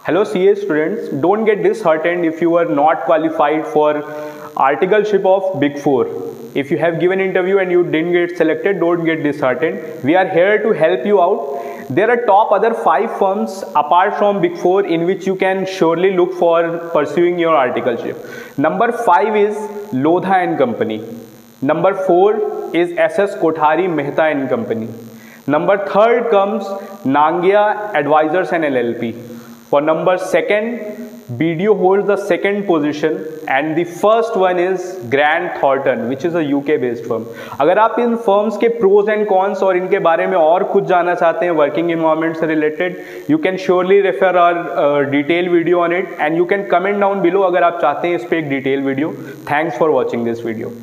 Hello CA students, don't get disheartened if you are not qualified for articleship of Big Four. If you have given interview and you didn't get selected, don't get disheartened. We are here to help you out. There are top other 5 firms apart from Big Four in which you can surely look for pursuing your articleship. Number 5 is Lodha and Company. Number 4 is SS Kothari Mehta and Company. Number 3rd comes Nangia Advisors and LLP. For number 2nd, BDO holds the 2nd position and the first one is Grant Thornton, which is a UK based firm. अगर आप इन firms के pros and cons और इनके बारे में और कुछ जानना चाहते हैं working environment से related, you can surely refer our detailed video on it and you can comment down below अगर आप चाहते हैं इस पे एक detailed video. Thanks for watching this video.